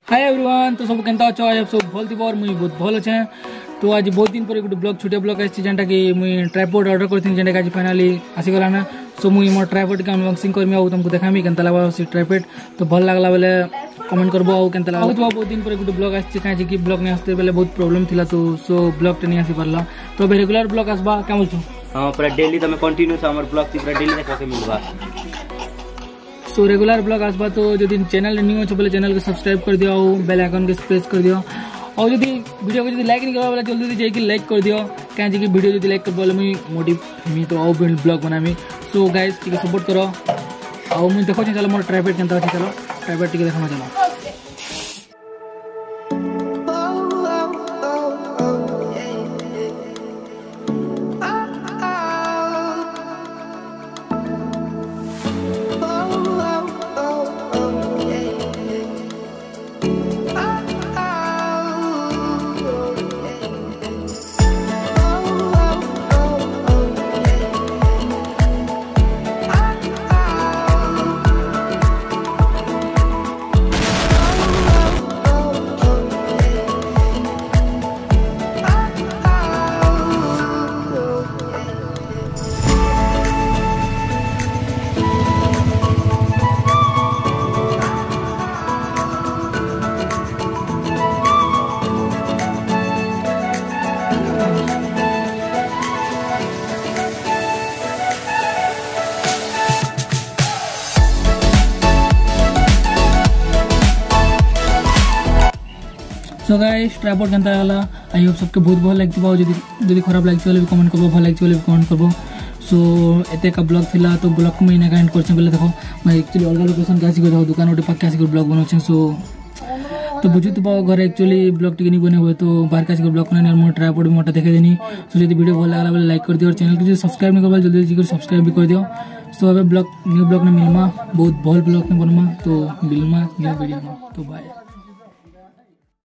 Hi everyone, तो सब केनता अच्छे आज सब भल थी और मुझे बहुत भल अच्छे। तो आज बहुत दिन पर गोटे ब्लॉग छोटे ब्लॉग आसी जेनटा कि मुझे ट्राइपॉड ऑर्डर करथि जेनटा कि आज फाइनली आसीगला ना। सो मुझे मोर ट्राइपॉड के अनबॉक्सिंग करमी और तुमको देखामी केनता लागबा से ट्राइपॉड। तो भल लागला बेले कमेंट करबो और केनता लागला। तो बहुत दिन पर गोटे ब्लॉग आसी काहे कि ब्लॉग नहीं आस्ते बेले बहुत प्रॉब्लम थिला, तो सो ब्लॉग टे नहीं आसी परला। तो अब रेगुलर ब्लॉग आसबा क्या बोलछु? हां पूरा डेली तमे कंटिन्यू हमर ब्लॉग ती पूरा डेली देखा के मिलबा। सो रेगुलर ब्लॉग आसबा तो जदि चैनल न्यू अच्छे बोले चैनल को सब्सक्राइब कर दियो और बेल आइकन के प्रेस कर दियो। और जदि वीडियो को जदि लाइक नहीं करबा बोले जल्दी जाके लाइक कर दियो काहे कि वीडियो जदि लाइक करबा बोले मुई मोटिव मी तो और ब्लॉग बनामी। सो गाइस टिके सपोर्ट करो और मुई देखो चलो मोर ट्राइपॉड केनता अछि। चलो ट्राइपॉड टिके देखमा चलो। सो गाइस ट्राइपॉड केनता लागला आई होप सबके बहुत भल लागथिबा। जदि खराब लागथि बोले कमेंट करबो, भल लागथि बोले कमेंट करबो। सो एते का ब्लॉग थिला तो ब्लॉग को मैं एंड करछे बोले देखो मैं एक्चुअली अलग लोकेशन के आसी गयो दुकान ओटे पक्का आसी ब्लॉग बनौछे। सो तो बुझुत बा घर एक्चुअली ब्लॉग टिके नहीं बने हुए तो बाहर का ब्लॉग बनाने और मोर ट्राइपॉड मोटा देखे देनी। सो जदि वीडियो भल लागला बोले लाइक कर दियो और चैनल को सब्सक्राइब नहीं करबा जल्दी जल्दी सब्सक्राइब भी कर दियो। सो अब ब्लॉग न्यू ब्लॉग ने मिलमा बहुत भल ब्लॉग ने बनमा तो मिलमा न्यू वीडियो में। तो बाय।